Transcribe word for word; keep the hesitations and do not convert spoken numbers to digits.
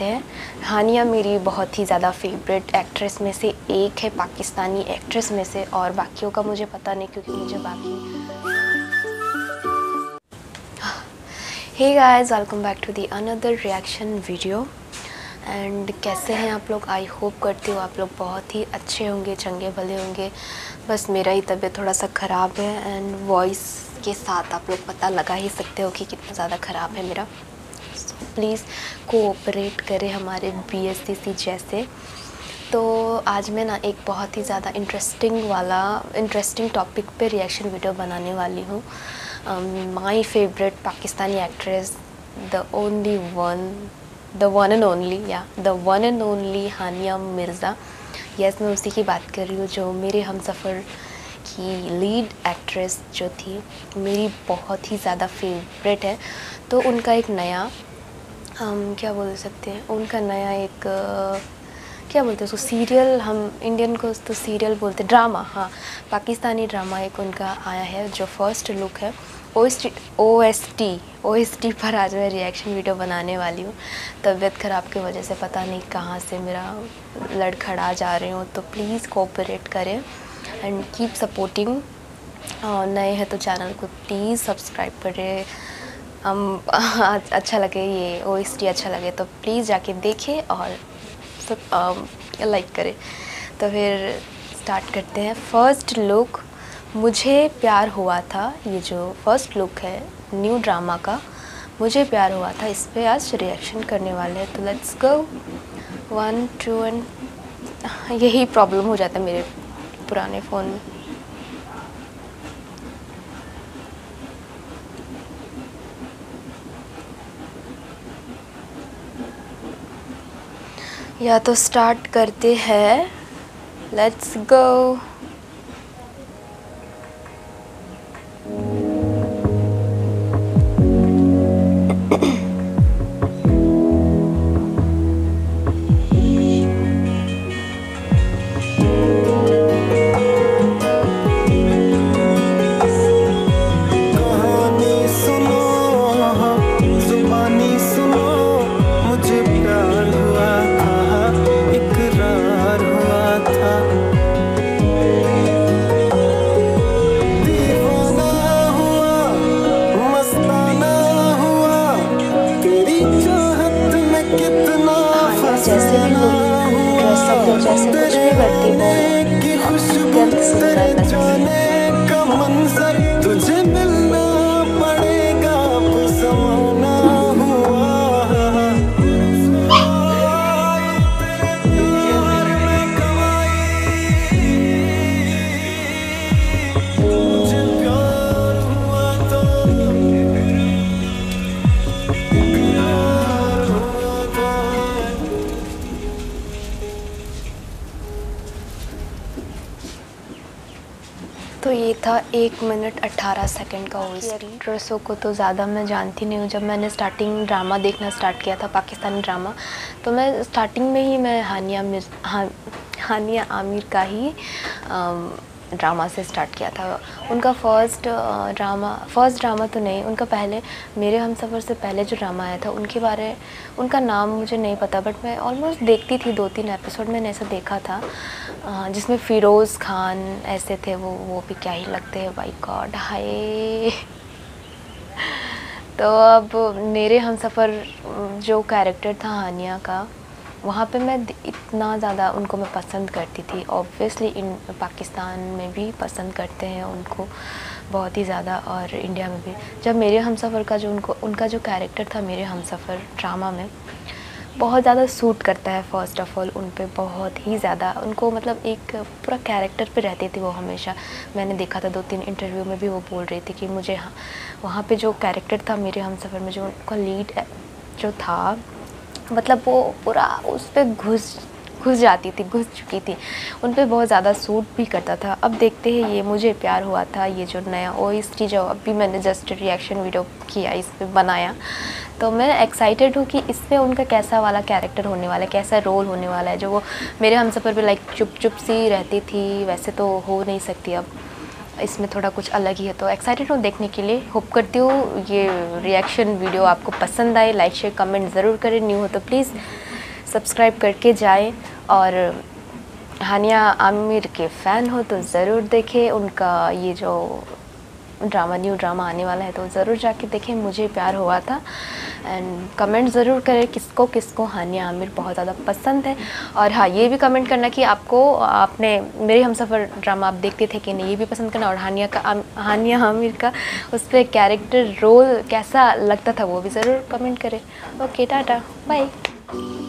करते हैं। हानिया मेरी बहुत ही ज़्यादा फेवरेट एक्ट्रेस में से एक है, पाकिस्तानी एक्ट्रेस में से, और बाकियों का मुझे पता नहीं क्योंकि मुझे बाकी। Hey guys, welcome back to the another reaction video. And कैसे हैं आप लोग? आई होप करती हूँ आप लोग बहुत ही अच्छे होंगे, चंगे भले होंगे। बस मेरा ही तबीयत थोड़ा सा ख़राब है एंड वॉइस के साथ आप लोग पता लगा ही सकते हो कि कितना ज़्यादा ख़राब है मेरा। सो प्लीज़ कोऑपरेट करें हमारे बी एस सी सी जैसे। तो आज मैं ना एक बहुत ही ज़्यादा इंटरेस्टिंग वाला इंटरेस्टिंग टॉपिक पे रिएक्शन वीडियो बनाने वाली हूँ। My favourite Pakistani actress, the only one the one and only या the one and only Hania Mirza. Yes, मैं उसी की बात कर रही हूँ जो मेरे हमसफ़र की लीड एक्ट्रेस जो थी, मेरी बहुत ही ज़्यादा फेवरेट है। तो उनका एक नया हम क्या बोल सकते हैं, उनका नया एक क्या बोलते हैं उसको, सीरियल, हम इंडियन को तो सीरियल बोलते, ड्रामा, हाँ, पाकिस्तानी ड्रामा एक उनका आया है जो फर्स्ट लुक है। O S T O S T O S T पर आज मैं रिएक्शन वीडियो बनाने वाली हूँ। तबीयत ख़राब की वजह से पता नहीं कहाँ से मेरा लड़खड़ा जा रही हूँ, तो प्लीज़ कोऑपरेट करें एंड कीप सपोर्टिंग। नए हैं तो चैनल को प्लीज़ सब्सक्राइब करें। हम अच्छा लगे ये ओ एस टी अच्छा लगे तो प्लीज़ जाके देखें और सब लाइक करें। तो फिर स्टार्ट करते हैं। फर्स्ट लुक मुझे प्यार हुआ था, ये जो फर्स्ट लुक है न्यू ड्रामा का, मुझे प्यार हुआ था, इस पे आज रिएक्शन करने वाले हैं। तो let's go. One two and यही प्रॉब्लम हो जाता है मेरे पुराने फ़ोन में। या तो स्टार्ट करते हैं, लेट्स गो। जैसे भी लोग ड्रेसअप हो, जैसे कुछ भी करती हो, अत्यंत सुंदर लगती है। तुझे मिलना पड़ेगा, ज़माना हुआ प्यार में कमाई, मुझे प्यार हुआ तो तो ये था एक मिनट अट्ठारह सेकंड का वॉइस। एक्ट्रेसों को तो ज़्यादा मैं जानती नहीं हूँ। जब मैंने स्टार्टिंग ड्रामा देखना स्टार्ट किया था, पाकिस्तानी ड्रामा, तो मैं स्टार्टिंग में ही मैं हानिया मिर्ज हाँ हानिया आमिर का ही ड्रामा से स्टार्ट किया था। उनका फ़र्स्ट ड्रामा फर्स्ट ड्रामा तो नहीं, उनका पहले मेरे हमसफ़र से पहले जो ड्रामा आया था उनके बारे उनका नाम मुझे नहीं पता, बट मैं ऑलमोस्ट देखती थी, दो तीन एपिसोड मैंने ऐसा देखा था, जिसमें फ़िरोज़ खान ऐसे थे, वो वो भी क्या ही लगते हैं, बाय गॉड, हाय। तो अब मेरे हमसफ़र जो कैरेक्टर था हानिया का, वहाँ पे मैं इतना ज़्यादा उनको मैं पसंद करती थी। ऑब्वियसली इन पाकिस्तान में भी पसंद करते हैं उनको बहुत ही ज़्यादा, और इंडिया में भी। जब मेरे हमसफ़र का जो उनको उनका जो कैरेक्टर था मेरे हमसफ़र ड्रामा में, बहुत ज़्यादा सूट करता है। फ़र्स्ट ऑफ़ ऑल उन पे बहुत ही ज़्यादा उनको, मतलब एक पूरा कैरेक्टर पे रहती थी वो हमेशा। मैंने देखा था दो तीन इंटरव्यू में भी वो बोल रही थी कि मुझे हाँ, वहाँ पे जो कैरेक्टर था मेरे हमसफ़र में, जो उनका लीड जो था, मतलब वो पूरा उस पर घुस घुस जाती थी, घुस चुकी थी, उन पे बहुत ज़्यादा सूट भी करता था। अब देखते हैं ये मुझे प्यार हुआ था, ये जो नया ओ एस टी जो अभी मैंने जस्ट रिएक्शन वीडियो किया, इस पर बनाया, तो मैं एक्साइटेड हूँ कि इसमें उनका कैसा वाला कैरेक्टर होने वाला है, कैसा रोल होने वाला है। जो वो मेरे हमसफ़र पे लाइक चुप चुप सी रहती थी, वैसे तो हो नहीं सकती, अब इसमें थोड़ा कुछ अलग ही है। तो एक्साइटेड हूँ देखने के लिए। होप करती हूँ ये रिएक्शन वीडियो आपको पसंद आए। लाइक शेयर कमेंट ज़रूर करें। न्यू हो तो प्लीज़ सब्सक्राइब करके जाएं। और हानिया आमिर के फ़ैन हो तो ज़रूर देखें, उनका ये जो ड्रामा न्यू ड्रामा आने वाला है तो ज़रूर जाके देखें। मुझे प्यार हुआ था। एंड कमेंट ज़रूर करें किसको किसको हानिया आमिर बहुत ज़्यादा पसंद है। और हाँ, ये भी कमेंट करना कि आपको आपने मेरे हमसफ़र ड्रामा आप देखते थे कि नहीं, ये भी पसंद करना। और हानिया का हानिया आमिर का उस पर कैरेक्टर रोल कैसा लगता था वो भी ज़रूर कमेंट करें। Okay, tata, bye.